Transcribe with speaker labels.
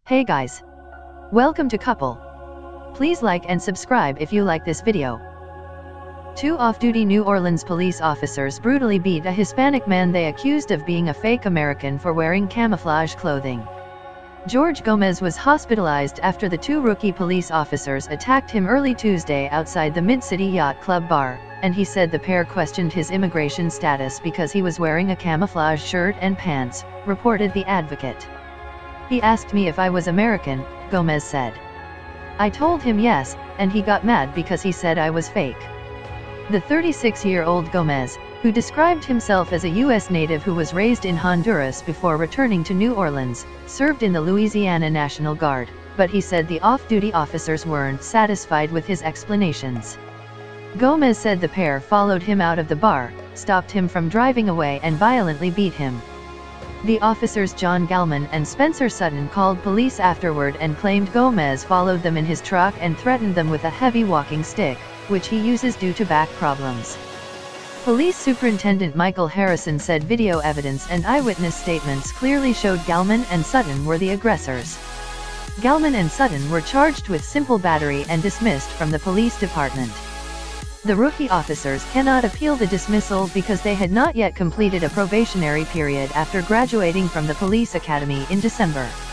Speaker 1: Hey guys! Welcome to Couple. Please like and subscribe if you like this video. Two off-duty New Orleans police officers brutally beat a Hispanic man they accused of being a fake American for wearing camouflage clothing. George Gomez was hospitalized after the two rookie police officers attacked him early Tuesday outside the Mid-City Yacht Club bar, and he said the pair questioned his immigration status because he was wearing a camouflage shirt and pants, reported The Advocate. He asked me if I was American, Gomez said. I told him yes, and he got mad because he said I was fake. The 36-year-old Gomez, who described himself as a U.S. native who was raised in Honduras before returning to New Orleans, served in the Louisiana National Guard, but he said the off-duty officers weren't satisfied with his explanations. Gomez said the pair followed him out of the bar, stopped him from driving away and violently beat him. The officers John Gallman and Spencer Sutton called police afterward and claimed Gomez followed them in his truck and threatened them with a heavy walking stick, which he uses due to back problems. Police Superintendent Michael Harrison said video evidence and eyewitness statements clearly showed Gallman and Sutton were the aggressors. Gallman and Sutton were charged with simple battery and dismissed from the police department. The rookie officers cannot appeal the dismissal because they had not yet completed a probationary period after graduating from the police academy in December.